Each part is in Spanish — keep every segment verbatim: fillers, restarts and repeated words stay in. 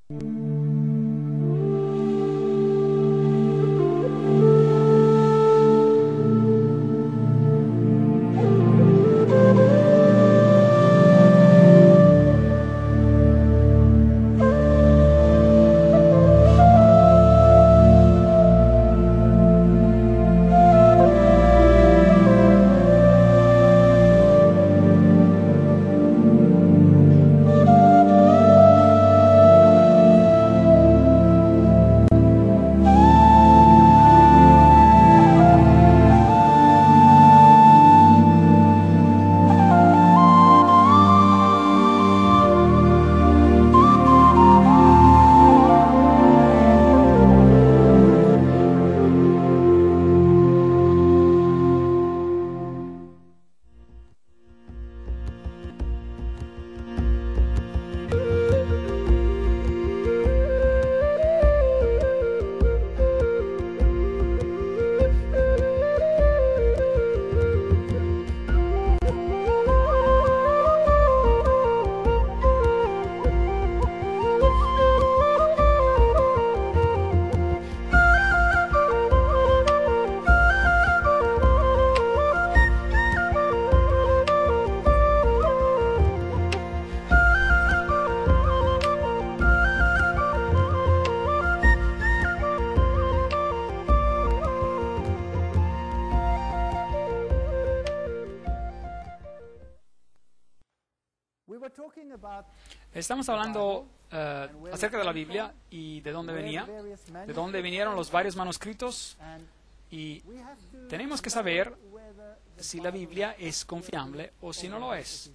Estamos hablando uh, acerca de la Biblia y de dónde venía, de dónde vinieron los varios manuscritos, y tenemos que saber si la Biblia es confiable o si no lo es.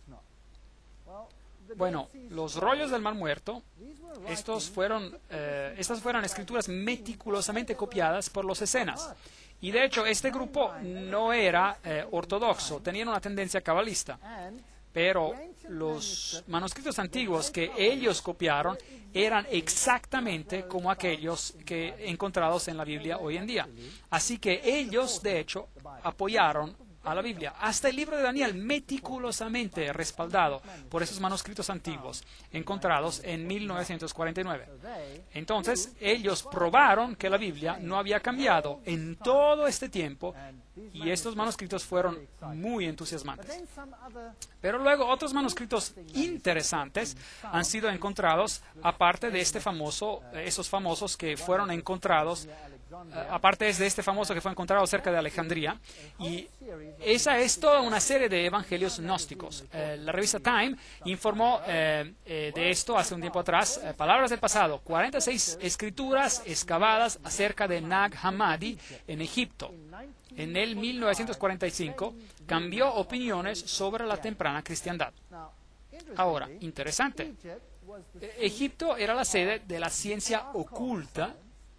Bueno, los rollos del Mar Muerto, estos fueron, eh, estas fueron escrituras meticulosamente copiadas por los escenas. Y de hecho, este grupo no era eh, ortodoxo, tenían una tendencia cabalista. Pero los manuscritos antiguos que ellos copiaron eran exactamente como aquellos que encontrados en la Biblia hoy en día. Así que ellos, de hecho, apoyaron a la Biblia. Hasta el libro de Daniel, meticulosamente respaldado por esos manuscritos antiguos encontrados en mil novecientos cuarenta y nueve. Entonces, ellos probaron que la Biblia no había cambiado en todo este tiempo, y estos manuscritos fueron muy entusiasmantes. Pero luego otros manuscritos interesantes han sido encontrados, aparte de este famoso, esos famosos que fueron encontrados, aparte de este famoso que fue encontrado cerca de Alejandría, y esa es toda una serie de evangelios gnósticos. Eh, la revista Time informó eh, eh, de esto hace un tiempo atrás, eh, Palabras del Pasado, cuarenta y seis escrituras excavadas acerca de Nag Hammadi en Egipto. En el mil novecientos cuarenta y cinco cambió opiniones sobre la temprana cristiandad. Ahora, interesante, Egipto era la sede de la ciencia oculta,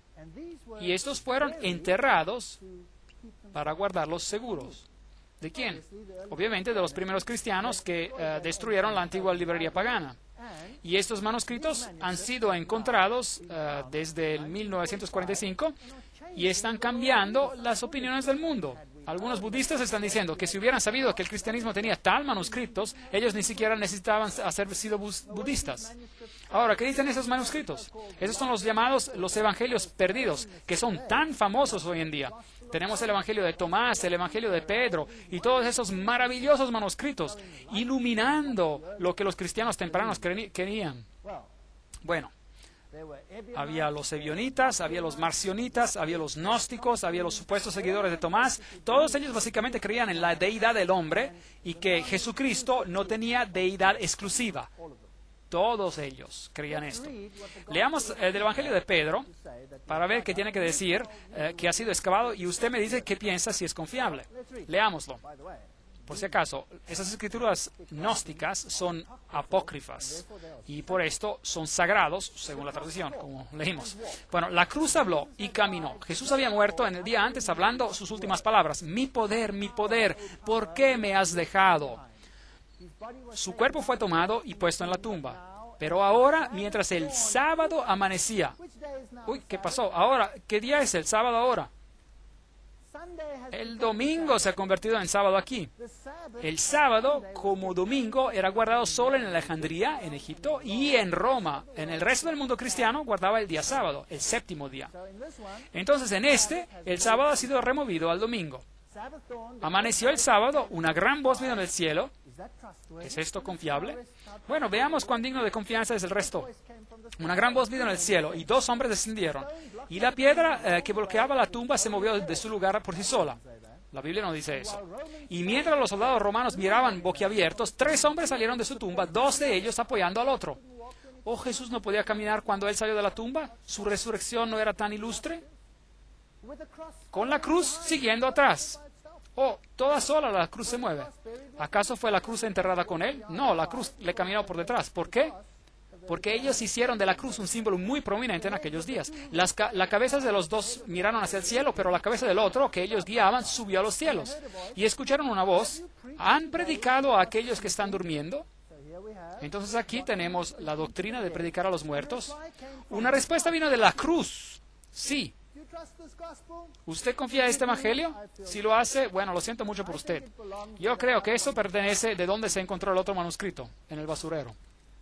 y estos fueron enterrados para guardarlos seguros. ¿De quién? Obviamente de los primeros cristianos que uh, destruyeron la antigua librería pagana. Y estos manuscritos han sido encontrados uh, desde el mil novecientos cuarenta y cinco y están cambiando las opiniones del mundo. Algunos budistas están diciendo que si hubieran sabido que el cristianismo tenía tal manuscritos, ellos ni siquiera necesitaban haber sido budistas. Ahora, ¿qué dicen esos manuscritos? Esos son los llamados los evangelios perdidos, que son tan famosos hoy en día. Tenemos el evangelio de Tomás, el evangelio de Pedro, y todos esos maravillosos manuscritos, iluminando lo que los cristianos tempranos querían. Bueno, había los ebionitas, había los marcionitas, había los gnósticos, había los supuestos seguidores de Tomás. Todos ellos básicamente creían en la deidad del hombre y que Jesucristo no tenía deidad exclusiva. Todos ellos creían esto. Leamos eh, del Evangelio de Pedro para ver qué tiene que decir, eh, que ha sido excavado, y usted me dice qué piensa si es confiable. Leámoslo. Por si acaso, esas escrituras gnósticas son apócrifas y por esto son sagrados, según la tradición, como leímos. Bueno, la cruz habló y caminó. Jesús había muerto en el día antes hablando sus últimas palabras. Mi poder, mi poder, ¿por qué me has dejado? Su cuerpo fue tomado y puesto en la tumba. Pero ahora, mientras el sábado amanecía... Uy, ¿qué pasó? Ahora, ¿qué día es el sábado ahora? El domingo se ha convertido en sábado aquí. El sábado, como domingo, era guardado solo en Alejandría, en Egipto, y en Roma. En el resto del mundo cristiano guardaba el día sábado, el séptimo día. Entonces, en este, el sábado ha sido removido al domingo. Amaneció el sábado, una gran voz vino del cielo. ¿Es esto confiable? Bueno, veamos cuán digno de confianza es el resto. Una gran voz vino del cielo y dos hombres descendieron. Y la piedra eh, que bloqueaba la tumba se movió de su lugar por sí sola. La Biblia no dice eso. Y mientras los soldados romanos miraban boquiabiertos, tres hombres salieron de su tumba, dos de ellos apoyando al otro. ¿Oh, Jesús no podía caminar cuando él salió de la tumba? ¿Su resurrección no era tan ilustre? Con la cruz siguiendo atrás. Oh, toda sola la cruz se mueve. ¿Acaso fue la cruz enterrada con él? No, la cruz le caminó por detrás. ¿Por qué? Porque ellos hicieron de la cruz un símbolo muy prominente en aquellos días. Las ca la cabeza de los dos miraron hacia el cielo, pero la cabeza del otro, que ellos guiaban, subió a los cielos. Y escucharon una voz: ¿han predicado a aquellos que están durmiendo? Entonces aquí tenemos la doctrina de predicar a los muertos. Una respuesta vino de la cruz. Sí. ¿Usted confía en este evangelio? Si lo hace, bueno, lo siento mucho por usted. Yo creo que eso pertenece de donde se encontró el otro manuscrito, en el basurero.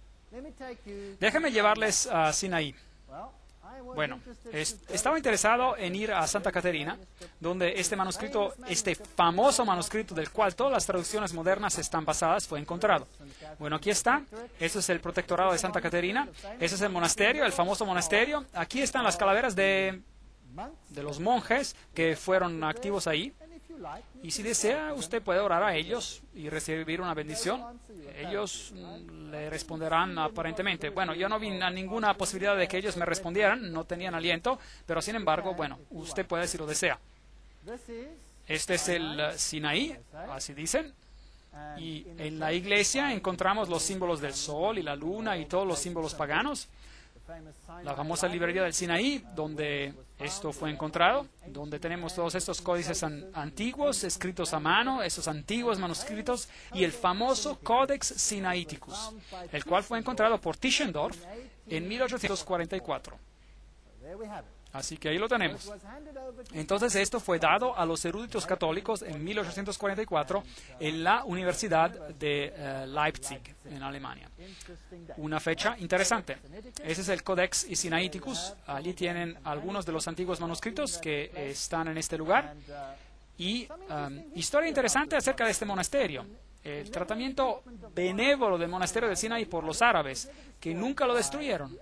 Déjenme llevarles a Sinaí. Bueno, es, estaba interesado en ir a Santa Caterina, donde este manuscrito, este famoso manuscrito del cual todas las traducciones modernas están basadas, fue encontrado. Bueno, aquí está. Ese es el protectorado de Santa Caterina. Ese es el monasterio, el famoso monasterio. Aquí están las calaveras de... de los monjes que fueron activos ahí. Y si desea, usted puede orar a ellos y recibir una bendición. Ellos mm, le responderán aparentemente. Bueno, yo no vi a ninguna posibilidad de que ellos me respondieran, no tenían aliento, pero sin embargo, bueno, usted puede si lo desea. Este es el uh, Sinaí, así dicen. Y en la iglesia encontramos los símbolos del sol y la luna y todos los símbolos paganos. La famosa librería del Sinaí, donde esto fue encontrado, donde tenemos todos estos códices an antiguos, escritos a mano, esos antiguos manuscritos, y el famoso Codex Sinaiticus, el cual fue encontrado por Tischendorf en mil ochocientos cuarenta y cuatro. Así que ahí lo tenemos. Entonces esto fue dado a los eruditos católicos en mil ochocientos cuarenta y cuatro en la Universidad de uh, Leipzig, en Alemania. Una fecha interesante. Ese es el Codex Sinaiticus. Allí tienen algunos de los antiguos manuscritos que eh, están en este lugar. Y um, historia interesante acerca de este monasterio. El tratamiento benévolo del monasterio del Sinaí por los árabes, que nunca lo destruyeron.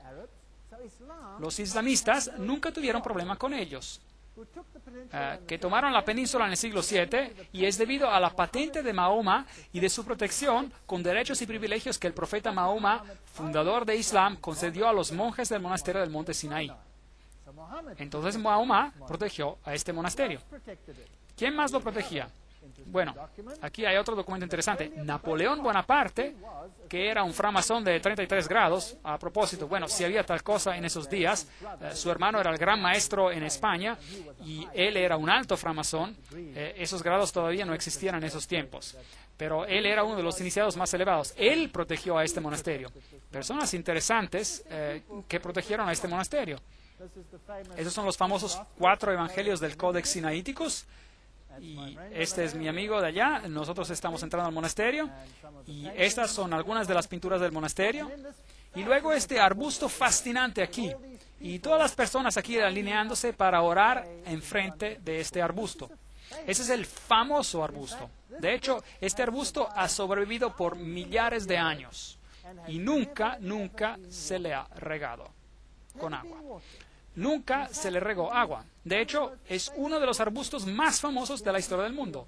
Los islamistas nunca tuvieron problema con ellos, uh, que tomaron la península en el siglo siete, y es debido a la patente de Mahoma y de su protección con derechos y privilegios que el profeta Mahoma, fundador de Islam, concedió a los monjes del monasterio del monte Sinaí. Entonces Mahoma protegió a este monasterio. ¿Quién más lo protegía? Bueno, aquí hay otro documento interesante. Napoleón Bonaparte, que era un framasón de treinta y tres grados, a propósito, bueno, si había tal cosa en esos días, eh, su hermano era el gran maestro en España y él era un alto framasón. Eh, esos grados todavía no existían en esos tiempos, pero él era uno de los iniciados más elevados. Él protegió a este monasterio. Personas interesantes eh, que protegieron a este monasterio. Esos son los famosos cuatro evangelios del Codex Sinaiticus. Y este es mi amigo de allá. Nosotros estamos entrando al monasterio y estas son algunas de las pinturas del monasterio. Y luego este arbusto fascinante aquí y todas las personas aquí alineándose para orar enfrente de este arbusto. Ese es el famoso arbusto. De hecho, este arbusto ha sobrevivido por millares de años y nunca, nunca se le ha regado con agua. Nunca se le regó agua. De hecho, es uno de los arbustos más famosos de la historia del mundo.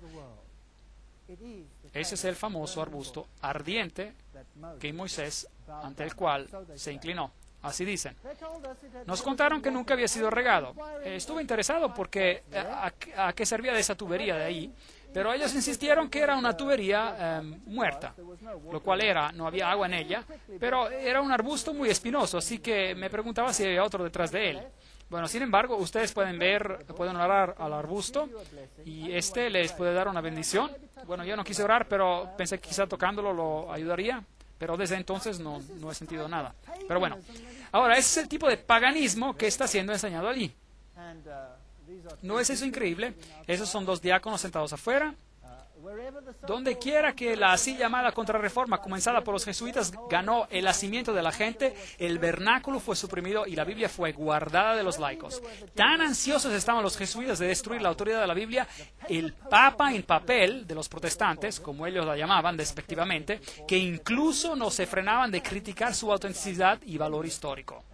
Ese es el famoso arbusto ardiente que Moisés, ante el cual se inclinó. Así dicen. Nos contaron que nunca había sido regado. Eh, estuve interesado porque a, a, a qué servía de esa tubería de ahí, pero ellos insistieron que era una tubería eh, muerta, lo cual era, no había agua en ella, pero era un arbusto muy espinoso, así que me preguntaba si había otro detrás de él. Bueno, sin embargo, ustedes pueden ver, pueden orar al arbusto y este les puede dar una bendición. Bueno, yo no quise orar, pero pensé que quizá tocándolo lo ayudaría, pero desde entonces no, no he sentido nada. Pero bueno, ahora ese es el tipo de paganismo que está siendo enseñado allí. ¿No es eso increíble? Esos son dos diáconos sentados afuera. Donde quiera que la así llamada contrarreforma comenzada por los jesuitas ganó el nacimiento de la gente, el vernáculo fue suprimido y la Biblia fue guardada de los laicos. Tan ansiosos estaban los jesuitas de destruir la autoridad de la Biblia, el Papa en papel de los protestantes, como ellos la llamaban despectivamente, que incluso no se frenaban de criticar su autenticidad y valor histórico.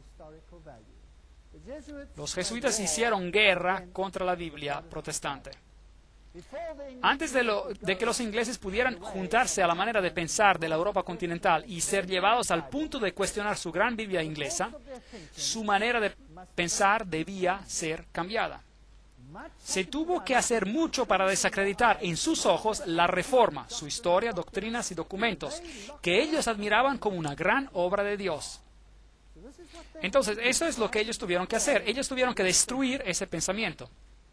Los jesuitas hicieron guerra contra la Biblia protestante. Antes de, lo, de que los ingleses pudieran juntarse a la manera de pensar de la Europa continental y ser llevados al punto de cuestionar su gran Biblia inglesa, su manera de pensar debía ser cambiada. Se tuvo que hacer mucho para desacreditar en sus ojos la Reforma, su historia, doctrinas y documentos, que ellos admiraban como una gran obra de Dios. Entonces, eso es lo que ellos tuvieron que hacer. Ellos tuvieron que destruir ese pensamiento.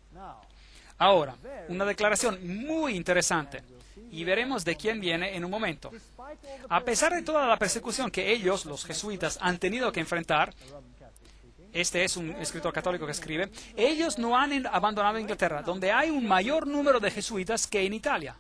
Ahora, una declaración muy interesante, y veremos de quién viene en un momento. A pesar de toda la persecución que ellos, los jesuitas, han tenido que enfrentar, este es un escritor católico que escribe, ellos no han abandonado Inglaterra, donde hay un mayor número de jesuitas que en Italia.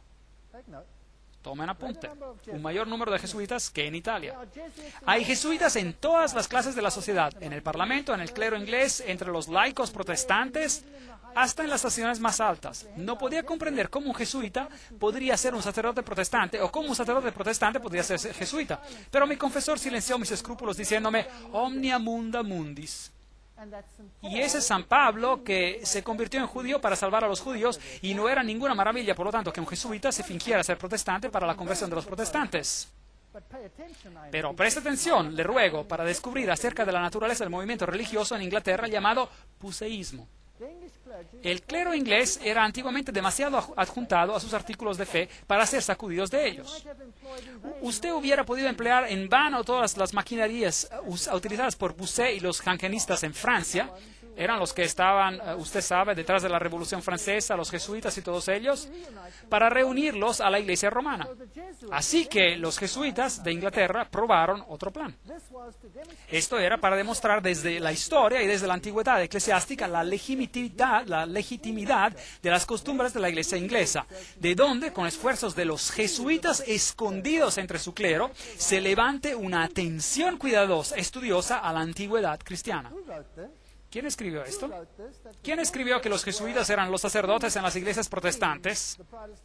Tomen apunte, un mayor número de jesuitas que en Italia. Hay jesuitas en todas las clases de la sociedad, en el parlamento, en el clero inglés, entre los laicos protestantes, hasta en las estaciones más altas. No podía comprender cómo un jesuita podría ser un sacerdote protestante o cómo un sacerdote protestante podría ser jesuita. Pero mi confesor silenció mis escrúpulos diciéndome, omnia munda mundis. Y ese es San Pablo que se convirtió en judío para salvar a los judíos y no era ninguna maravilla, por lo tanto, que un jesuita se fingiera ser protestante para la conversión de los protestantes. Pero preste atención, le ruego, para descubrir acerca de la naturaleza del movimiento religioso en Inglaterra llamado puseísmo. El clero inglés era antiguamente demasiado adjuntado a sus artículos de fe para ser sacudidos de ellos. Usted hubiera podido emplear en vano todas las maquinarias utilizadas por Bossuet y los jansenistas en Francia. Eran los que estaban, usted sabe, detrás de la Revolución Francesa, los jesuitas y todos ellos, para reunirlos a la Iglesia romana. Así que los jesuitas de Inglaterra probaron otro plan. Esto era para demostrar desde la historia y desde la antigüedad eclesiástica la legitimidad, la legitimidad de las costumbres de la Iglesia inglesa, de donde, con esfuerzos de los jesuitas escondidos entre su clero, se levante una atención cuidadosa, estudiosa a la antigüedad cristiana. ¿Quién escribió esto? ¿Quién escribió que los jesuitas eran los sacerdotes en las iglesias protestantes?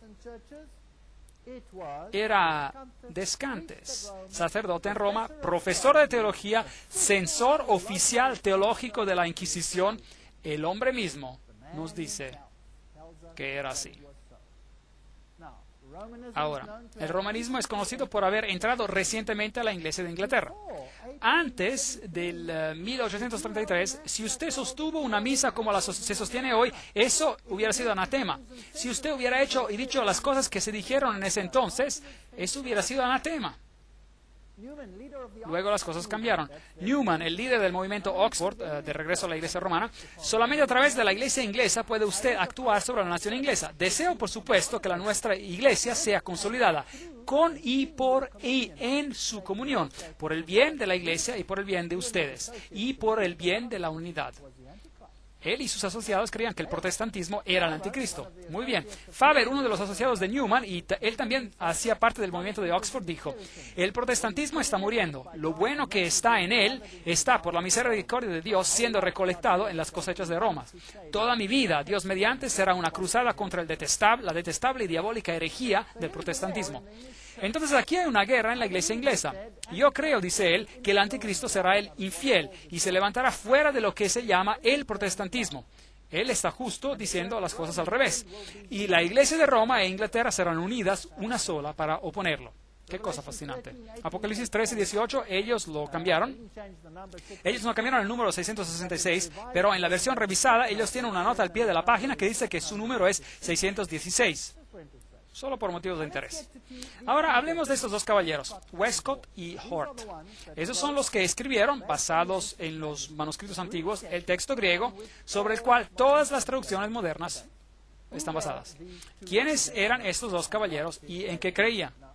Era Descantes, sacerdote en Roma, profesor de teología, censor oficial teológico de la Inquisición. El hombre mismo nos dice que era así. Ahora, el romanismo es conocido por haber entrado recientemente a la Iglesia de Inglaterra. Antes del uh, mil ochocientos treinta y tres, si usted sostuvo una misa como la so se sostiene hoy, eso hubiera sido anatema. Si usted hubiera hecho y dicho las cosas que se dijeron en ese entonces, eso hubiera sido anatema. Luego las cosas cambiaron. Newman, el líder del movimiento Oxford, uh, de regreso a la iglesia romana, solamente a través de la iglesia inglesa puede usted actuar sobre la nación inglesa. Deseo, por supuesto, que la nuestra iglesia sea consolidada con y por y en su comunión, por el bien de la iglesia y por el bien de ustedes, y por el bien de la unidad. Él y sus asociados creían que el protestantismo era el anticristo. Muy bien. Faber, uno de los asociados de Newman, y él también hacía parte del movimiento de Oxford, dijo, el protestantismo está muriendo. Lo bueno que está en él está, por la misericordia de Dios, siendo recolectado en las cosechas de Roma. Toda mi vida, Dios mediante, será una cruzada contra el detestable, la detestable y diabólica herejía del protestantismo. Entonces aquí hay una guerra en la iglesia inglesa. Yo creo, dice él, que el anticristo será el infiel y se levantará fuera de lo que se llama el protestantismo. Él está justo diciendo las cosas al revés. Y la iglesia de Roma e Inglaterra serán unidas una sola para oponerlo. Qué cosa fascinante. Apocalipsis trece, dieciocho, ellos lo cambiaron. Ellos no cambiaron el número seiscientos sesenta y seis, pero en la versión revisada ellos tienen una nota al pie de la página que dice que su número es seiscientos dieciséis. Solo por motivos de interés. Ahora hablemos de estos dos caballeros, Westcott y Hort. Esos son los que escribieron, basados en los manuscritos antiguos, el texto griego sobre el cual todas las traducciones modernas están basadas. ¿Quiénes eran estos dos caballeros y en qué creían?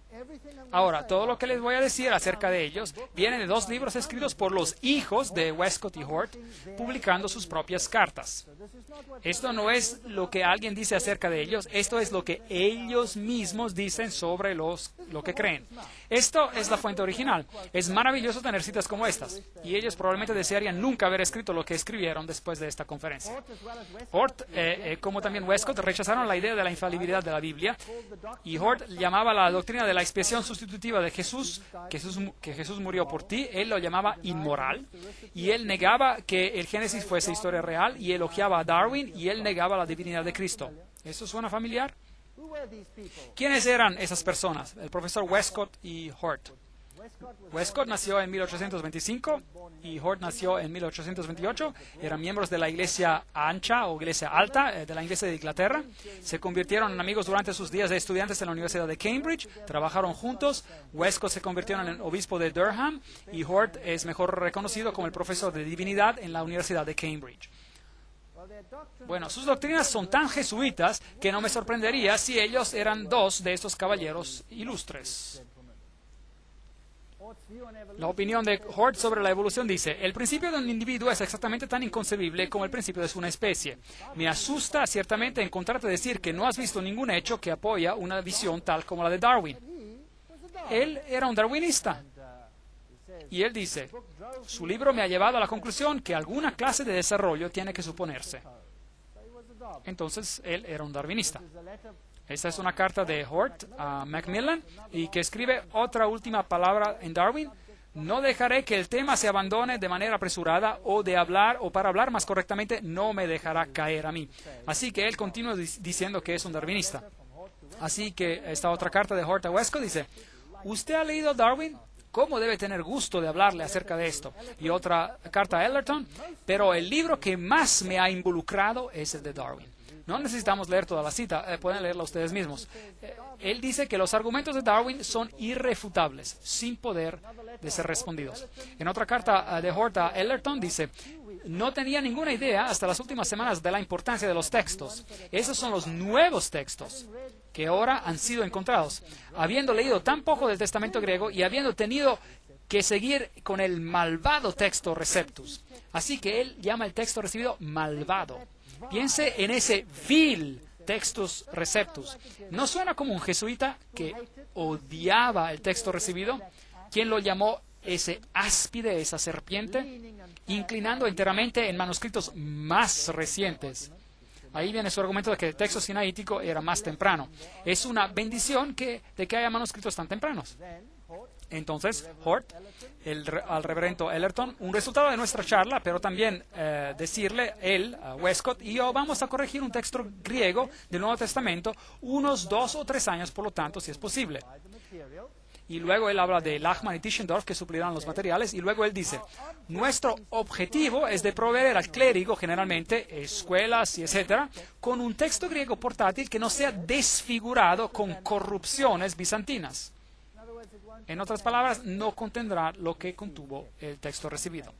Ahora, todo lo que les voy a decir acerca de ellos viene de dos libros escritos por los hijos de Westcott y Hort, publicando sus propias cartas. Esto no es lo que alguien dice acerca de ellos, esto es lo que ellos mismos dicen sobre los, lo que creen. Esto es la fuente original. Es maravilloso tener citas como estas, y ellos probablemente desearían nunca haber escrito lo que escribieron después de esta conferencia. Hort, eh, eh, como también Westcott, rechazaron la idea de la infalibilidad de la Biblia, y Hort llamaba la doctrina de la expiación sustitutiva de Jesús, que Jesús, que Jesús murió por ti, él lo llamaba inmoral, y él negaba que el Génesis fuese historia real, y elogiaba a Darwin, y él negaba la divinidad de Cristo. ¿Eso suena familiar? ¿Quiénes eran esas personas? El profesor Westcott y Hort. Westcott nació en mil ochocientos veinticinco y Hort nació en mil ochocientos veintiocho. Eran miembros de la Iglesia Ancha o Iglesia Alta de la Iglesia de Inglaterra. Se convirtieron en amigos durante sus días de estudiantes en la Universidad de Cambridge. Trabajaron juntos. Westcott se convirtió en el obispo de Durham y Hort es mejor reconocido como el profesor de divinidad en la Universidad de Cambridge. Bueno, sus doctrinas son tan jesuitas que no me sorprendería si ellos eran dos de estos caballeros ilustres. La opinión de Hort sobre la evolución dice: el principio de un individuo es exactamente tan inconcebible como el principio de una especie. Me asusta ciertamente encontrarte decir que no has visto ningún hecho que apoya una visión tal como la de Darwin. Él era un darwinista. Y él dice, su libro me ha llevado a la conclusión que alguna clase de desarrollo tiene que suponerse. Entonces, él era un darwinista. Esta es una carta de Hort a Macmillan y que escribe otra última palabra en Darwin. No dejaré que el tema se abandone de manera apresurada o de hablar, o para hablar más correctamente, no me dejará caer a mí. Así que él continúa diciendo que es un darwinista. Así que esta otra carta de Hort a Westcott dice, ¿usted ha leído Darwin? ¿Cómo debe tener gusto de hablarle acerca de esto? Y otra carta a Ellerton, pero el libro que más me ha involucrado es el de Darwin. No necesitamos leer toda la cita, eh, pueden leerla ustedes mismos. Eh, él dice que los argumentos de Darwin son irrefutables, sin poder de ser respondidos. En otra carta uh, de Hort a Ellerton dice, no tenía ninguna idea hasta las últimas semanas de la importancia de los textos. Esos son los nuevos textos que ahora han sido encontrados. Habiendo leído tan poco del Testamento griego y habiendo tenido que seguir con el malvado texto Receptus. Así que él llama el texto recibido malvado. Piense en ese vil Textus Receptus. ¿No suena como un jesuita que odiaba el texto recibido? ¿Quién lo llamó ese áspide, esa serpiente? Inclinando enteramente en manuscritos más recientes. Ahí viene su argumento de que el texto sinaítico era más temprano. Es una bendición que, de que haya manuscritos tan tempranos. Entonces, Hort, el, al reverendo Ellerton, un resultado de nuestra charla, pero también eh, decirle, él, uh, Westcott y yo, vamos a corregir un texto griego del Nuevo Testamento unos dos o tres años, por lo tanto, si es posible. Y luego él habla de Lachmann y Tischendorf, que suplirán los materiales, y luego él dice, nuestro objetivo es de proveer al clérigo, generalmente, escuelas y etcétera, con un texto griego portátil que no sea desfigurado con corrupciones bizantinas. En otras palabras, no contendrá lo que contuvo el texto recibido.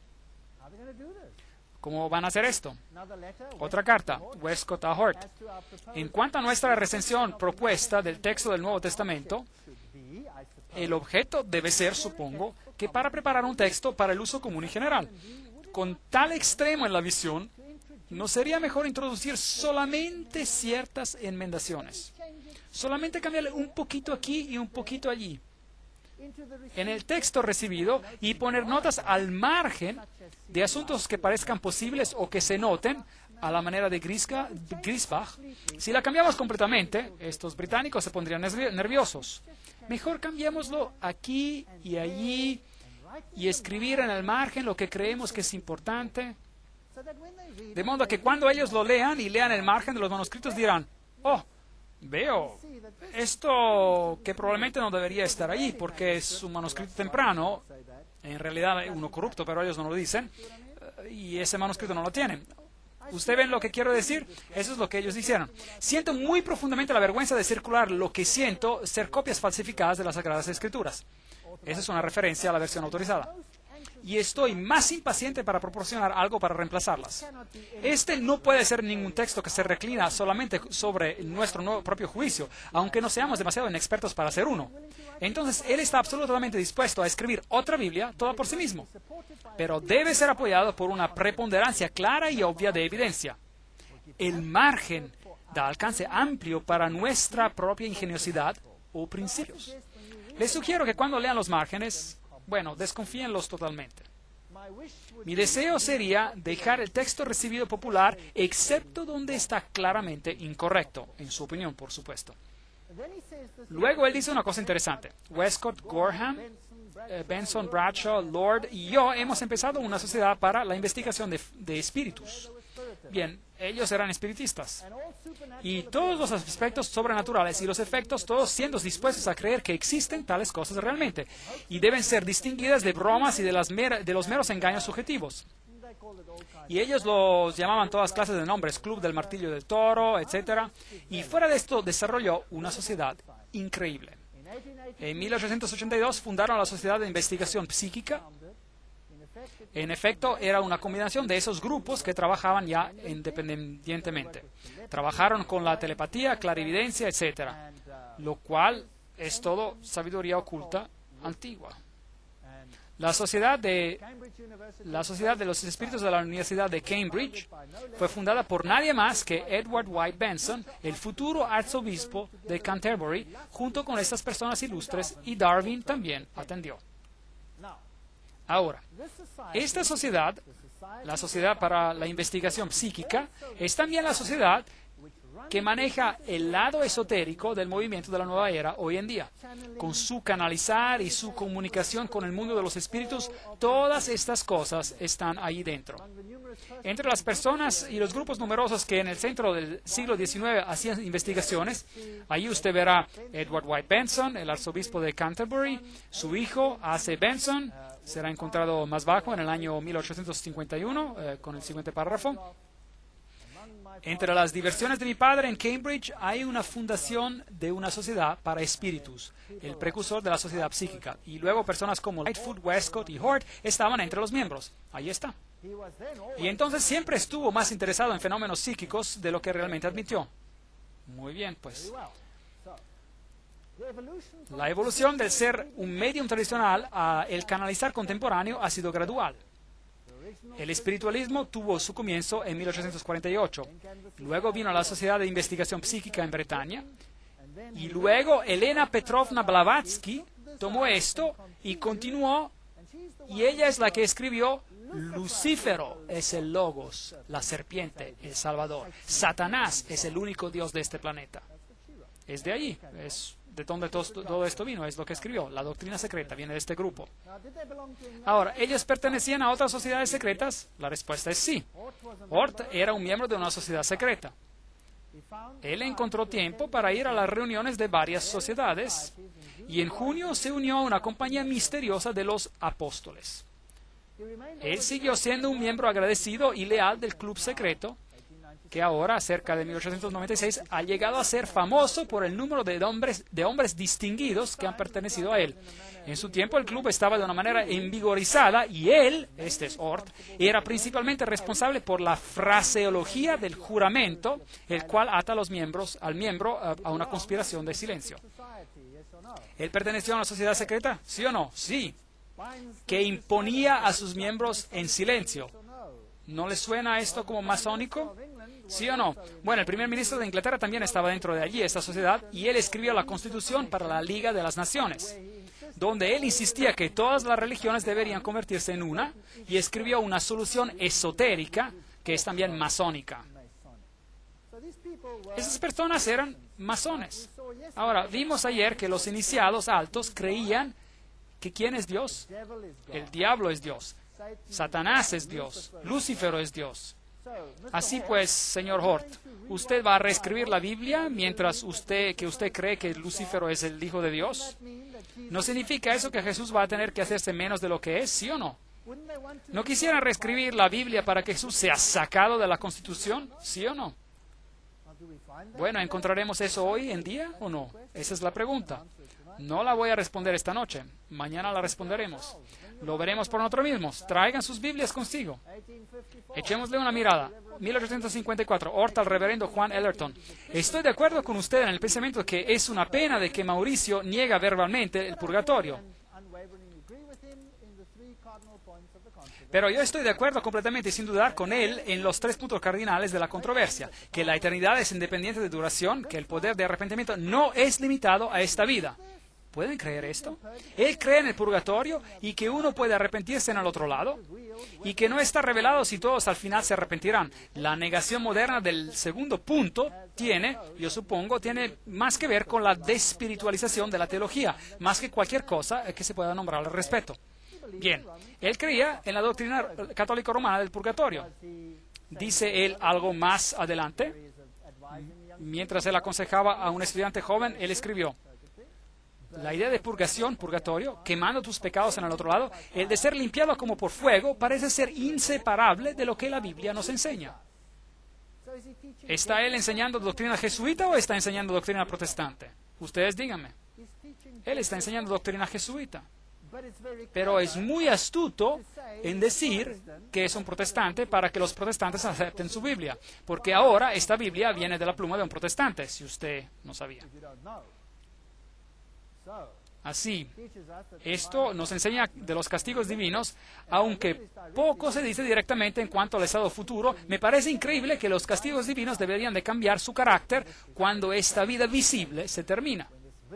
¿Cómo van a hacer esto? Otra carta, Westcott a Hort. En cuanto a nuestra recensión propuesta del texto del Nuevo Testamento, el objeto debe ser, supongo, que para preparar un texto para el uso común y general. Con tal extremo en la visión, ¿no sería mejor introducir solamente ciertas enmendaciones? Solamente cambiarle un poquito aquí y un poquito allí en el texto recibido y poner notas al margen de asuntos que parezcan posibles o que se noten a la manera de Griesbach. Si la cambiamos completamente, estos británicos se pondrían nerviosos. Mejor cambiémoslo aquí y allí y escribir en el margen lo que creemos que es importante. De modo que cuando ellos lo lean y lean el margen de los manuscritos dirán, oh, veo esto que probablemente no debería estar ahí porque es un manuscrito temprano, en realidad uno corrupto, pero ellos no lo dicen, y ese manuscrito no lo tienen. ¿Usted ven lo que quiero decir? Eso es lo que ellos hicieron. Siento muy profundamente la vergüenza de circular lo que siento ser copias falsificadas de las Sagradas Escrituras. Esa es una referencia a la versión autorizada. y estoy más impaciente para proporcionar algo para reemplazarlas. Este no puede ser ningún texto que se reclina solamente sobre nuestro nuevo propio juicio, aunque no seamos demasiado inexpertos para hacer uno. Entonces, él está absolutamente dispuesto a escribir otra Biblia, toda por sí mismo, pero debe ser apoyado por una preponderancia clara y obvia de evidencia. El margen da alcance amplio para nuestra propia ingeniosidad o principios. Les sugiero que cuando lean los márgenes, bueno, desconfíenlos totalmente. Mi deseo sería dejar el texto recibido popular, excepto donde está claramente incorrecto, en su opinión, por supuesto. Luego él dice una cosa interesante. Westcott, Gorham, eh, Benson, Bradshaw, Lord y yo hemos empezado una sociedad para la investigación de, de espíritus. Bien, ellos eran espiritistas. Y todos los aspectos sobrenaturales y los efectos, todos siendo dispuestos a creer que existen tales cosas realmente. Y deben ser distinguidas de bromas y de, las mer de los meros engaños subjetivos. Y ellos los llamaban todas clases de nombres, Club del Martillo del Toro, etcétera. Y fuera de esto desarrolló una sociedad increíble. En mil ochocientos ochenta y dos fundaron la Sociedad de Investigación Psíquica. En efecto, era una combinación de esos grupos que trabajaban ya independientemente. Trabajaron con la telepatía, clarividencia, etcétera. Lo cual es todo sabiduría oculta antigua. La sociedad, de, la sociedad de los Espíritus de la Universidad de Cambridge fue fundada por nadie más que Edward White Benson, el futuro arzobispo de Canterbury, junto con estas personas ilustres, y Darwin también atendió. Ahora, esta sociedad, la Sociedad para la Investigación Psíquica, es también la sociedad que maneja el lado esotérico del movimiento de la nueva era hoy en día. Con su canalizar y su comunicación con el mundo de los espíritus, todas estas cosas están ahí dentro. Entre las personas y los grupos numerosos que en el centro del siglo diecinueve hacían investigaciones, allí usted verá Edward White Benson, el arzobispo de Canterbury, su hijo A C Benson, será encontrado más bajo en el año mil ochocientos cincuenta y uno, eh, con el siguiente párrafo. Entre las diversiones de mi padre en Cambridge hay una fundación de una sociedad para espíritus, el precursor de la sociedad psíquica, y luego personas como Lightfoot, Westcott y Hort estaban entre los miembros. Ahí está. Y entonces siempre estuvo más interesado en fenómenos psíquicos de lo que realmente admitió. Muy bien, pues. La evolución del ser un medium tradicional a el canalizar contemporáneo ha sido gradual. El espiritualismo tuvo su comienzo en mil ochocientos cuarenta y ocho. Luego vino la Sociedad de Investigación Psíquica en Bretaña. Y luego Elena Petrovna Blavatsky tomó esto y continuó. Y ella es la que escribió: Lucífero es el Logos, la serpiente, el Salvador. Satanás es el único Dios de este planeta. Es de allí, es de donde todo, todo esto vino, es lo que escribió. La doctrina secreta viene de este grupo. Ahora, ¿ellos pertenecían a otras sociedades secretas? La respuesta es sí. Hort era un miembro de una sociedad secreta. Él encontró tiempo para ir a las reuniones de varias sociedades y en junio se unió a una compañía misteriosa de los apóstoles. Él siguió siendo un miembro agradecido y leal del club secreto, que ahora, cerca de mil ochocientos noventa y seis, ha llegado a ser famoso por el número de hombres, de hombres distinguidos que han pertenecido a él. En su tiempo el club estaba de una manera envigorizada y él, este es Hort, era principalmente responsable por la fraseología del juramento, el cual ata a los miembros, al miembro a, a una conspiración de silencio. ¿Él perteneció a una sociedad secreta? ¿Sí o no? Sí. Que imponía a sus miembros en silencio. ¿No les suena esto como masónico? ¿Sí o no? Bueno, el primer ministro de Inglaterra también estaba dentro de allí, esta sociedad, y él escribió la Constitución para la Liga de las Naciones, donde él insistía que todas las religiones deberían convertirse en una, y escribió una solución esotérica, que es también masónica. Esas personas eran masones. Ahora, vimos ayer que los iniciados altos creían que ¿quién es Dios? El diablo es Dios. Satanás es Dios. Lucífero es Dios. Así pues, señor Hort, ¿usted va a reescribir la Biblia mientras usted, que usted cree que Lucífero es el Hijo de Dios? ¿No significa eso que Jesús va a tener que hacerse menos de lo que es? ¿Sí o no? ¿No quisieran reescribir la Biblia para que Jesús sea sacado de la Constitución? ¿Sí o no? Bueno, ¿encontraremos eso hoy en día o no? Esa es la pregunta. No la voy a responder esta noche. Mañana la responderemos. Lo veremos por nosotros mismos. Traigan sus Biblias consigo. Echémosle una mirada. mil ochocientos cincuenta y cuatro. Horta al reverendo Juan Ellerton. Estoy de acuerdo con usted en el pensamiento que es una pena de que Mauricio niega verbalmente el purgatorio. Pero yo estoy de acuerdo completamente y sin dudar con él en los tres puntos cardinales de la controversia. Que la eternidad es independiente de duración, que el poder de arrepentimiento no es limitado a esta vida. ¿Pueden creer esto? Él cree en el purgatorio y que uno puede arrepentirse en el otro lado y que no está revelado si todos al final se arrepentirán. La negación moderna del segundo punto tiene, yo supongo, tiene más que ver con la despiritualización de la teología, más que cualquier cosa que se pueda nombrar al respecto. Bien, él creía en la doctrina católica romana del purgatorio. Dice él algo más adelante. Mientras él aconsejaba a un estudiante joven, él escribió: la idea de purgación, purgatorio, quemando tus pecados en el otro lado, el de ser limpiado como por fuego, parece ser inseparable de lo que la Biblia nos enseña. ¿Está él enseñando doctrina jesuita o está enseñando doctrina protestante? Ustedes díganme. Él está enseñando doctrina jesuita. Pero es muy astuto en decir que es un protestante para que los protestantes acepten su Biblia. Porque ahora esta Biblia viene de la pluma de un protestante, si usted no sabía. Así, esto nos enseña de los castigos divinos, aunque poco se dice directamente en cuanto al estado futuro. Me parece increíble que los castigos divinos deberían de cambiar su carácter cuando esta vida visible se termina.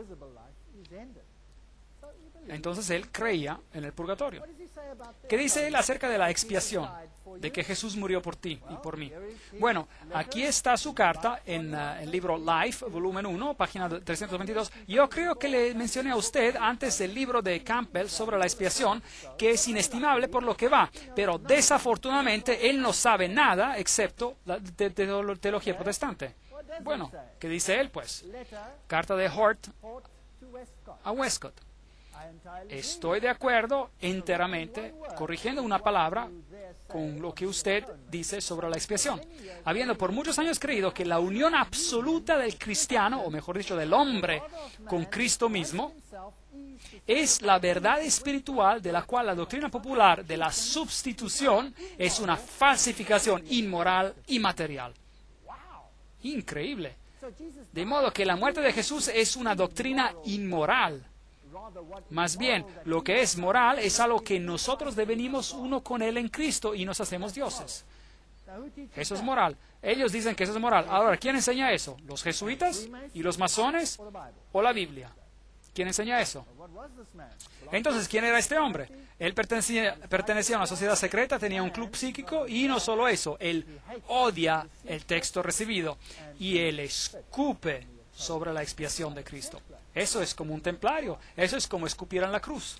Entonces él creía en el purgatorio. ¿Qué dice él acerca de la expiación? De que Jesús murió por ti y por mí. Bueno, aquí está su carta en uh, el libro Life, volumen uno, página trescientos veintidós. Yo creo que le mencioné a usted antes el libro de Campbell sobre la expiación, que es inestimable por lo que va, pero desafortunadamente él no sabe nada excepto la de, de, de teología protestante. Bueno, ¿qué dice él, pues? Carta de Hort a Westcott. Estoy de acuerdo enteramente, corrigiendo una palabra, con lo que usted dice sobre la expiación. Habiendo por muchos años creído que la unión absoluta del cristiano, o mejor dicho, del hombre, con Cristo mismo, es la verdad espiritual de la cual la doctrina popular de la substitución es una falsificación inmoral y material. Increíble. De modo que la muerte de Jesús es una doctrina inmoral. Más bien, lo que es moral es algo que nosotros devenimos uno con Él en Cristo y nos hacemos dioses. Eso es moral. Ellos dicen que eso es moral. Ahora, ¿quién enseña eso? ¿Los jesuitas y los masones o la Biblia? ¿Quién enseña eso? Entonces, ¿quién era este hombre? Él pertenecía, pertenecía a una sociedad secreta, tenía un club psíquico y no solo eso, él odia el texto recibido y él escupe sobre la expiación de Cristo. Eso es como un templario, eso es como escupir en la cruz.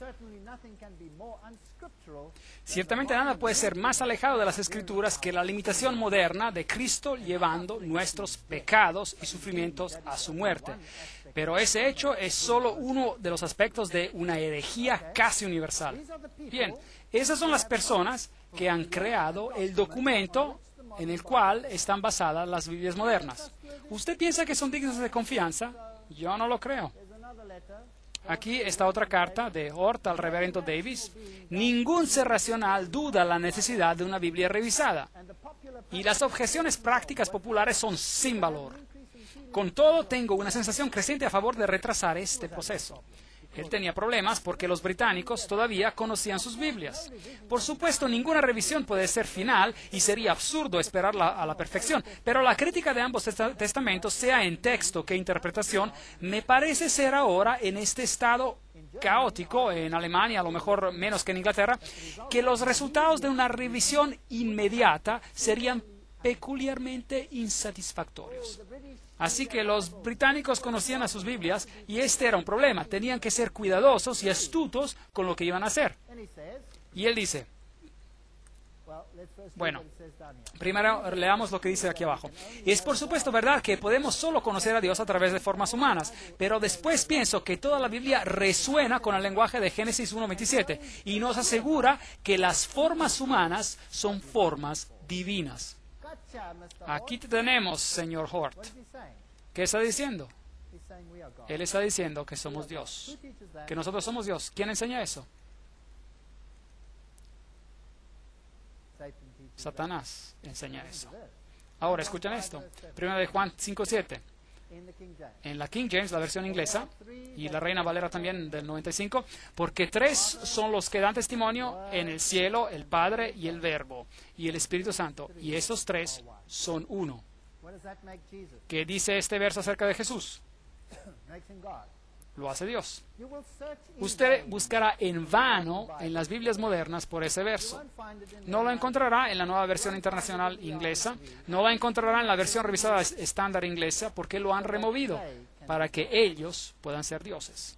Ciertamente nada puede ser más alejado de las Escrituras que la limitación moderna de Cristo llevando nuestros pecados y sufrimientos a su muerte. Pero ese hecho es solo uno de los aspectos de una herejía casi universal. Bien, esas son las personas que han creado el documento en el cual están basadas las Biblias modernas. ¿Usted piensa que son dignos de confianza? Yo no lo creo. Aquí está otra carta de Hort al reverendo Davis. Ningún ser racional duda la necesidad de una Biblia revisada. Y las objeciones prácticas populares son sin valor. Con todo, tengo una sensación creciente a favor de retrasar este proceso. Él tenía problemas porque los británicos todavía conocían sus Biblias. Por supuesto, ninguna revisión puede ser final y sería absurdo esperarla a la perfección, pero la crítica de ambos testa- testamentos, sea en texto que interpretación, me parece ser ahora en este estado caótico, en Alemania, a lo mejor menos que en Inglaterra, que los resultados de una revisión inmediata serían peculiarmente insatisfactorios. Así que los británicos conocían a sus Biblias y este era un problema. Tenían que ser cuidadosos y astutos con lo que iban a hacer. Y él dice, bueno, primero leamos lo que dice aquí abajo. Es por supuesto verdad que podemos solo conocer a Dios a través de formas humanas, pero después pienso que toda la Biblia resuena con el lenguaje de Génesis uno veintisiete y nos asegura que las formas humanas son formas divinas. Aquí te tenemos, señor Hort. ¿Qué está diciendo? Él está diciendo que somos Dios, que nosotros somos Dios. ¿Quién enseña eso? Satanás enseña eso. Ahora, escuchen esto. Primera de Juan cinco siete. En la King James, la versión inglesa, y la Reina Valera también del noventa y cinco, porque tres son los que dan testimonio en el cielo, el Padre y el Verbo y el Espíritu Santo, y esos tres son uno. ¿Qué dice este verso acerca de Jesús? Lo hace Dios. Usted buscará en vano en las Biblias modernas por ese verso. No lo encontrará en la Nueva Versión Internacional Inglesa, no lo encontrará en la versión revisada estándar inglesa, porque lo han removido para que ellos puedan ser dioses.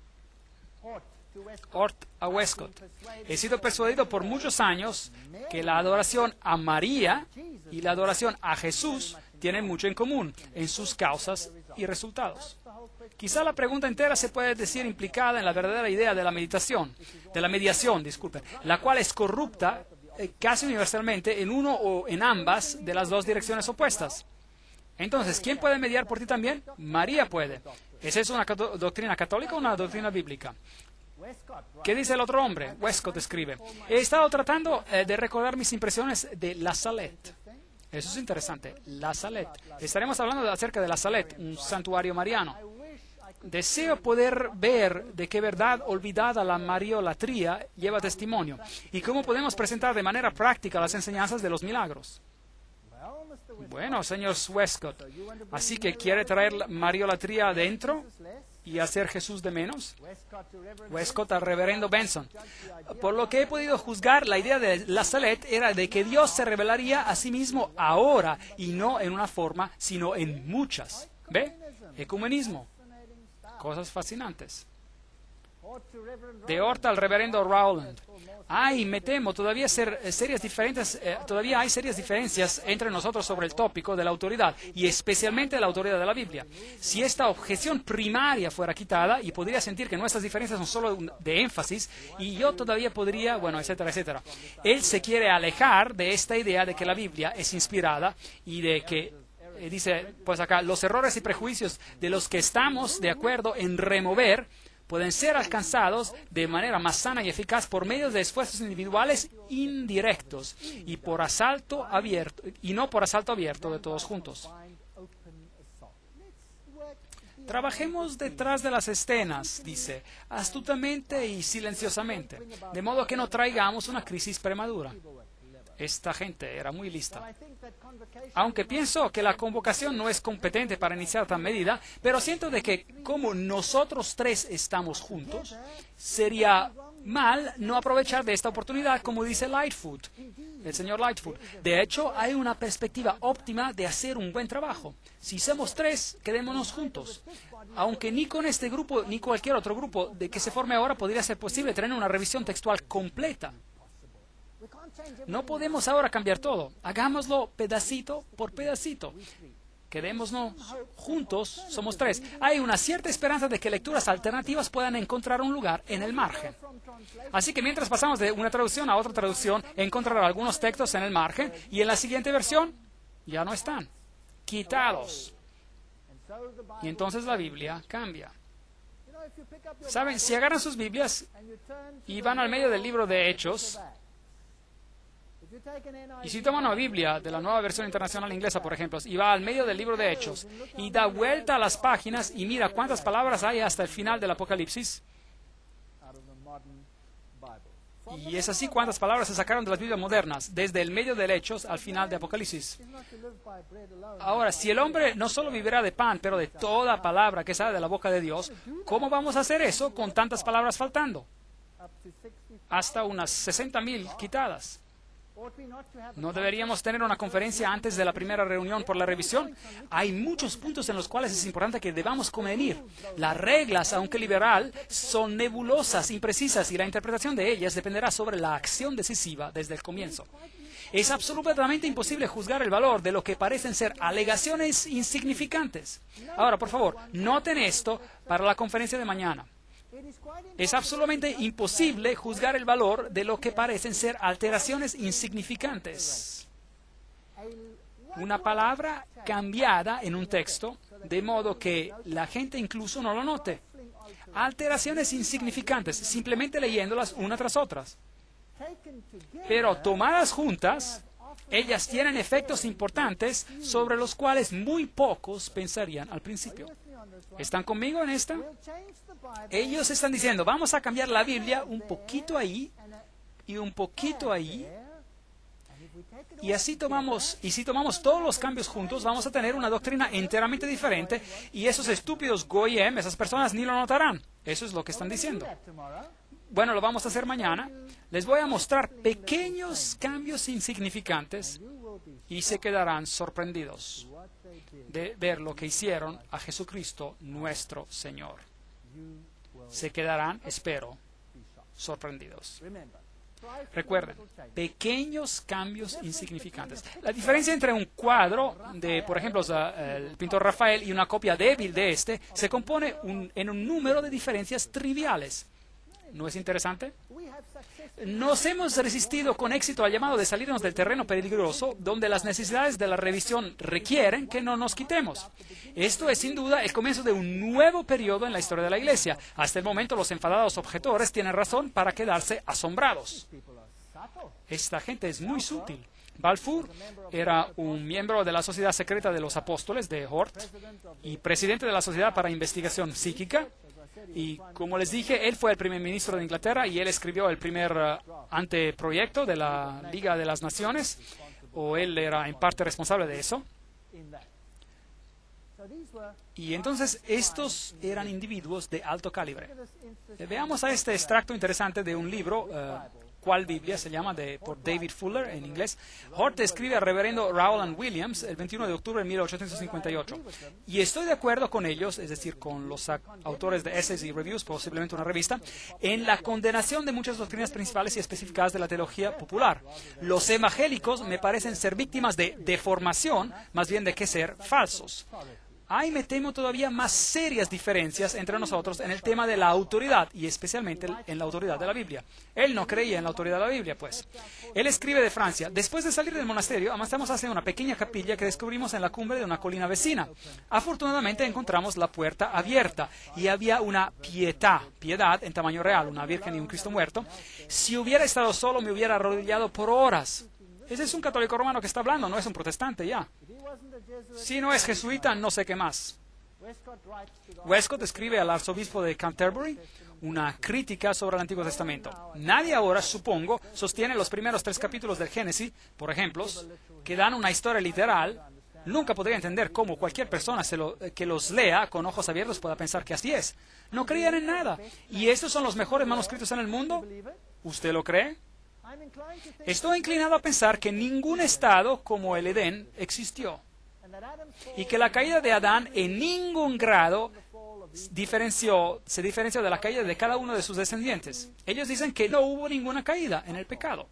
Ort a Westcott. He sido persuadido por muchos años que la adoración a María y la adoración a Jesús tienen mucho en común en sus causas y resultados. Quizá la pregunta entera se puede decir implicada en la verdadera idea de la meditación, de la mediación, disculpen, la cual es corrupta eh, casi universalmente en uno o en ambas de las dos direcciones opuestas. Entonces, ¿quién puede mediar por ti también? María puede. ¿Esa es una cato- doctrina católica o una doctrina bíblica? ¿Qué dice el otro hombre? Westcott escribe: he estado tratando eh, de recordar mis impresiones de La Salette. Eso es interesante. La Salette. Estaremos hablando de, acerca de La Salette, un santuario mariano. Deseo poder ver de qué verdad olvidada la mariolatría lleva testimonio y cómo podemos presentar de manera práctica las enseñanzas de los milagros. Bueno, señor Westcott, ¿así que quiere traer la mariolatría adentro y hacer Jesús de menos? Westcott al reverendo Benson. Por lo que he podido juzgar, la idea de La Salette era de que Dios se revelaría a sí mismo ahora y no en una forma, sino en muchas. ¿Ve? Ecumenismo. Cosas fascinantes. De Horta al reverendo Rowland. Ay, me temo, todavía, ser, serias diferentes, eh, todavía hay serias diferencias entre nosotros sobre el tópico de la autoridad, y especialmente la autoridad de la Biblia. Si esta objeción primaria fuera quitada, y podría sentir que nuestras diferencias son solo de énfasis, y yo todavía podría, bueno, etcétera, etcétera. Él se quiere alejar de esta idea de que la Biblia es inspirada y de que dice, pues acá, los errores y prejuicios de los que estamos de acuerdo en remover pueden ser alcanzados de manera más sana y eficaz por medio de esfuerzos individuales indirectos y por asalto abierto y no por asalto abierto de todos juntos. Trabajemos detrás de las escenas, dice, astutamente y silenciosamente, de modo que no traigamos una crisis prematura. Esta gente era muy lista. Aunque pienso que la convocación no es competente para iniciar tal medida, pero siento de que como nosotros tres estamos juntos, sería mal no aprovechar de esta oportunidad, como dice Lightfoot, el señor Lightfoot. De hecho, hay una perspectiva óptima de hacer un buen trabajo. Si somos tres, quedémonos juntos. Aunque ni con este grupo ni cualquier otro grupo de que se forme ahora podría ser posible tener una revisión textual completa. No podemos ahora cambiar todo. Hagámoslo pedacito por pedacito. Quedémonos juntos, somos tres. Hay una cierta esperanza de que lecturas alternativas puedan encontrar un lugar en el margen. Así que mientras pasamos de una traducción a otra traducción, encontrará algunos textos en el margen y en la siguiente versión ya no están. Quitados. Y entonces la Biblia cambia. ¿Saben? Si agarran sus Biblias y van al medio del libro de Hechos, y si toma una Biblia de la Nueva Versión Internacional Inglesa, por ejemplo, y va al medio del libro de Hechos y da vuelta a las páginas y mira cuántas palabras hay hasta el final del Apocalipsis, y es así cuántas palabras se sacaron de las Biblias modernas, desde el medio del Hechos al final de Apocalipsis. Ahora, si el hombre no solo vivirá de pan, pero de toda palabra que sale de la boca de Dios, ¿cómo vamos a hacer eso con tantas palabras faltando? Hasta unas sesenta mil quitadas. ¿No deberíamos tener una conferencia antes de la primera reunión por la revisión? Hay muchos puntos en los cuales es importante que debamos convenir. Las reglas, aunque liberal, son nebulosas, imprecisas, y la interpretación de ellas dependerá sobre la acción decisiva desde el comienzo. Es absolutamente imposible juzgar el valor de lo que parecen ser alegaciones insignificantes. Ahora, por favor, noten esto para la conferencia de mañana. Es absolutamente imposible juzgar el valor de lo que parecen ser alteraciones insignificantes. una palabra cambiada en un texto, de modo que la gente incluso no lo note. Alteraciones insignificantes, simplemente leyéndolas una tras otras. Pero tomadas juntas, ellas tienen efectos importantes sobre los cuales muy pocos pensarían al principio. ¿Están conmigo en esta? Ellos están diciendo, vamos a cambiar la Biblia un poquito ahí y un poquito ahí. Y así tomamos, y si tomamos todos los cambios juntos, vamos a tener una doctrina enteramente diferente, y esos estúpidos goyim, esas personas ni lo notarán. Eso es lo que están diciendo. Bueno, lo vamos a hacer mañana. Les voy a mostrar pequeños cambios insignificantes y se quedarán sorprendidos de ver lo que hicieron a Jesucristo nuestro Señor. Se quedarán, espero, sorprendidos. Recuerden, pequeños cambios insignificantes. La diferencia entre un cuadro de, por ejemplo, el pintor Rafael y una copia débil de este se compone un, en un número de diferencias triviales. ¿No es interesante? Nos hemos resistido con éxito al llamado de salirnos del terreno peligroso, donde las necesidades de la revisión requieren que no nos quitemos. Esto es sin duda el comienzo de un nuevo periodo en la historia de la Iglesia. Hasta el momento los enfadados objetores tienen razón para quedarse asombrados. Esta gente es muy sutil. Balfour era un miembro de la Sociedad Secreta de los Apóstoles de Hort y presidente de la Sociedad para Investigación Psíquica. Y como les dije, él fue el primer ministro de Inglaterra y él escribió el primer uh, anteproyecto de la Liga de las Naciones, o él era en parte responsable de eso. Y entonces estos eran individuos de alto calibre. Veamos a este extracto interesante de un libro, uh, ¿Cuál Biblia? Se llama, de, por David Fuller en inglés. Hort escribe al reverendo Rowland Williams el veintiuno de octubre de mil ochocientos cincuenta y ocho. Y estoy de acuerdo con ellos, es decir, con los autores de Essays y Reviews, posiblemente una revista, en la condenación de muchas doctrinas principales y especificadas de la teología popular. Los evangélicos me parecen ser víctimas de deformación, más bien de que ser falsos. Hay, me temo, todavía más serias diferencias entre nosotros en el tema de la autoridad, y especialmente en la autoridad de la Biblia. Él no creía en la autoridad de la Biblia, pues. Él escribe de Francia: después de salir del monasterio, avanzamos hacia una pequeña capilla que descubrimos en la cumbre de una colina vecina. Afortunadamente encontramos la puerta abierta, y había una pietà, piedad en tamaño real, una virgen y un Cristo muerto. Si hubiera estado solo, me hubiera arrodillado por horas. Ese es un católico romano que está hablando, no es un protestante ya. Si no es jesuita, no sé qué más. Westcott escribe al arzobispo de Canterbury una crítica sobre el Antiguo Testamento. Nadie ahora, supongo, sostiene los primeros tres capítulos del Génesis, por ejemplo, que dan una historia literal. Nunca podría entender cómo cualquier persona se lo, que los lea con ojos abiertos pueda pensar que así es. No creían en nada. ¿Y estos son los mejores manuscritos en el mundo? ¿Usted lo cree? Estoy inclinado a pensar que ningún estado como el Edén existió, y que la caída de Adán en ningún grado diferenció, se diferenció de la caída de cada uno de sus descendientes. Ellos dicen que no hubo ninguna caída en el pecado.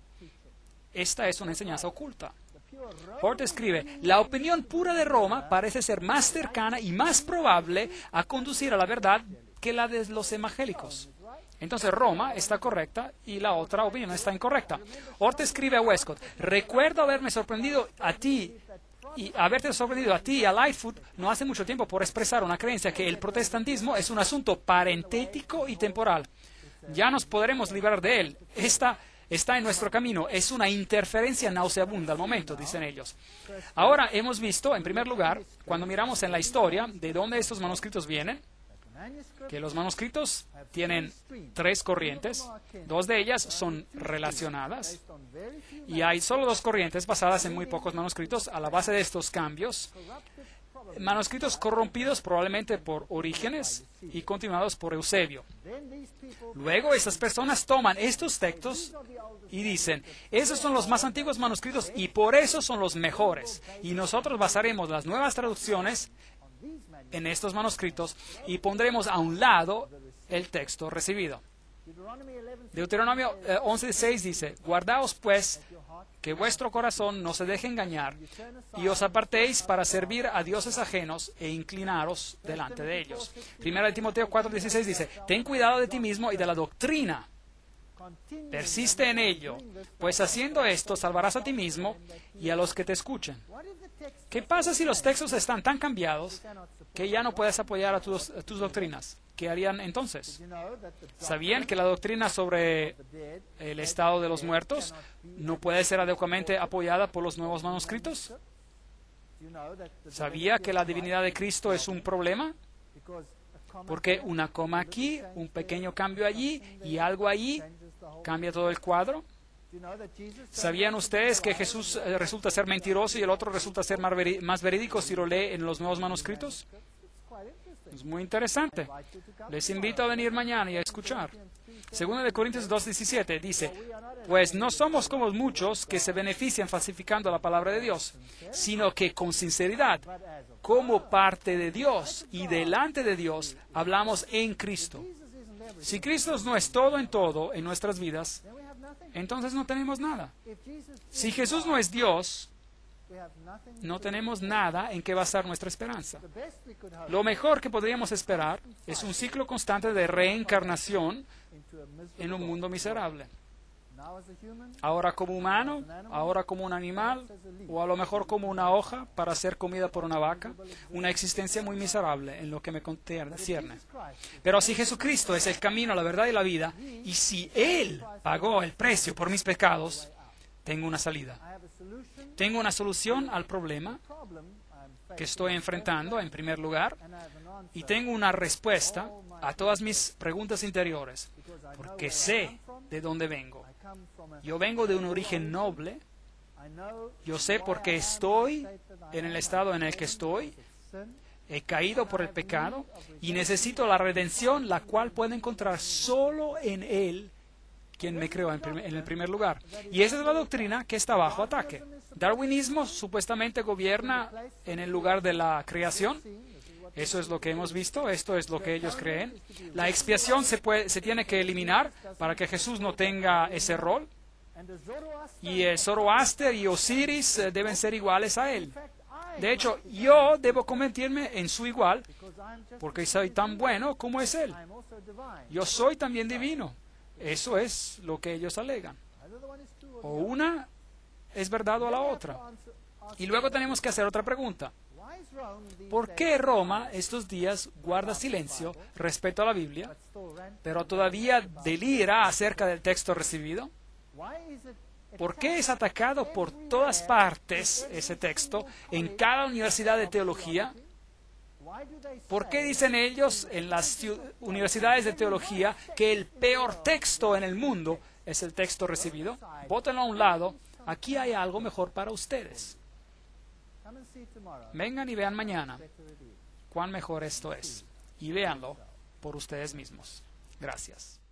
Esta es una enseñanza oculta. Hort escribe: la opinión pura de Roma parece ser más cercana y más probable a conducir a la verdad que la de los evangélicos. Entonces Roma está correcta y la otra opinión está incorrecta. Hort escribe a Westcott: recuerdo haberme sorprendido a ti y haberte sorprendido a ti y a Lightfoot no hace mucho tiempo por expresar una creencia que el protestantismo es un asunto parentético y temporal. Ya nos podremos librar de él. Esta está en nuestro camino. Es una interferencia nauseabunda al momento, dicen ellos. Ahora hemos visto, en primer lugar, cuando miramos en la historia de dónde estos manuscritos vienen, que los manuscritos tienen tres corrientes. Dos de ellas son relacionadas y hay solo dos corrientes basadas en muy pocos manuscritos a la base de estos cambios. Manuscritos corrompidos probablemente por Orígenes y continuados por Eusebio. Luego estas personas toman estos textos y dicen: esos son los más antiguos manuscritos y por eso son los mejores. Y nosotros basaremos las nuevas traducciones en estos manuscritos y pondremos a un lado el texto recibido. Deuteronomio eh, once seis dice: guardaos pues que vuestro corazón no se deje engañar y os apartéis para servir a dioses ajenos e inclinaros delante de ellos. Primera de Timoteo cuatro dieciséis dice: ten cuidado de ti mismo y de la doctrina. Persiste en ello, pues haciendo esto salvarás a ti mismo y a los que te escuchen. ¿Qué pasa si los textos están tan cambiados que ya no puedes apoyar a tus, a tus doctrinas? ¿Qué harían entonces? ¿Sabían que la doctrina sobre el estado de los muertos no puede ser adecuadamente apoyada por los nuevos manuscritos? ¿Sabía que la divinidad de Cristo es un problema? Porque una coma aquí, un pequeño cambio allí y algo allí cambia todo el cuadro. ¿Sabían ustedes que Jesús eh, resulta ser mentiroso y el otro resulta ser más veri- más verídico si lo lee en los nuevos manuscritos? Es muy interesante. Les invito a venir mañana y a escuchar. Segunda de Corintios dos diecisiete dice, pues no somos como muchos que se benefician falsificando la palabra de Dios, sino que con sinceridad, como parte de Dios y delante de Dios, hablamos en Cristo. Si Cristo no es todo en todo en nuestras vidas, entonces no tenemos nada. Si Jesús no es Dios, no tenemos nada en que basar nuestra esperanza. Lo mejor que podríamos esperar es un ciclo constante de reencarnación en un mundo miserable. Ahora como humano, ahora como un animal, o a lo mejor como una hoja para ser comida por una vaca, una existencia muy miserable en lo que me concierne. Pero si Jesucristo es el camino, la verdad y la vida, y si Él pagó el precio por mis pecados, tengo una salida. Tengo una solución al problema que estoy enfrentando, en primer lugar, y tengo una respuesta a todas mis preguntas interiores, porque sé de dónde vengo. Yo vengo de un origen noble. Yo sé por qué estoy en el estado en el que estoy. He caído por el pecado y necesito la redención, la cual puedo encontrar solo en Él, quien me creó en, prim- en el primer lugar. Y esa es la doctrina que está bajo ataque. Darwinismo supuestamente gobierna en el lugar de la creación. Eso es lo que hemos visto, esto es lo que ellos creen. La expiación se, puede, se tiene que eliminar para que Jesús no tenga ese rol. Y eh, Zoroaster y Osiris eh, deben ser iguales a él. De hecho, yo debo convertirme en su igual porque soy tan bueno como es él. Yo soy también divino. Eso es lo que ellos alegan. O una es verdad o la otra. Y luego tenemos que hacer otra pregunta. ¿Por qué Roma estos días guarda silencio respecto a la Biblia, pero todavía delira acerca del texto recibido? ¿Por qué es atacado por todas partes ese texto, en cada universidad de teología? ¿Por qué dicen ellos en las universidades de teología que el peor texto en el mundo es el texto recibido? Bótenlo a un lado. Aquí hay algo mejor para ustedes. Vengan y vean mañana cuán mejor esto es. Y véanlo por ustedes mismos. Gracias.